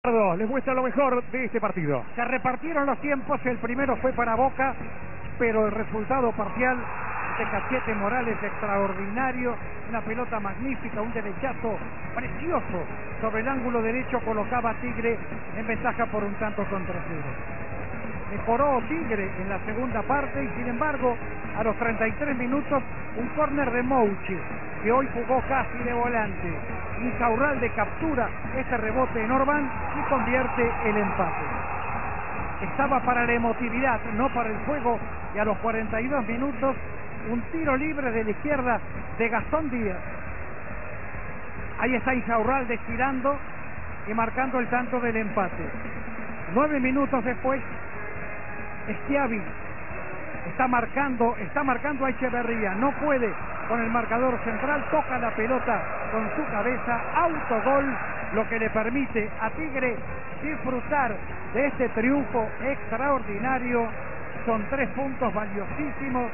Les muestra lo mejor de este partido. Se repartieron los tiempos, el primero fue para Boca, pero el resultado parcial de Cachete Morales extraordinario, una pelota magnífica, un derechazo precioso sobre el ángulo derecho colocaba a Tigre en ventaja por un tanto contra cero. Mejoró Tigre en la segunda parte y sin embargo a los 33 minutos un córner de Mouchi, que hoy jugó casi de volante. Insaurralde captura ese rebote en Orbán y convierte el empate. Estaba para la emotividad, no para el juego, y a los 42 minutos un tiro libre de la izquierda de Gastón Díaz. Ahí está Insaurralde girando y marcando el tanto del empate. 9 minutos después, Schiavi está marcando a Echeverría, no puede con el marcador central, toca la pelota con su cabeza, autogol, lo que le permite a Tigre disfrutar de este triunfo extraordinario. Son 3 puntos valiosísimos.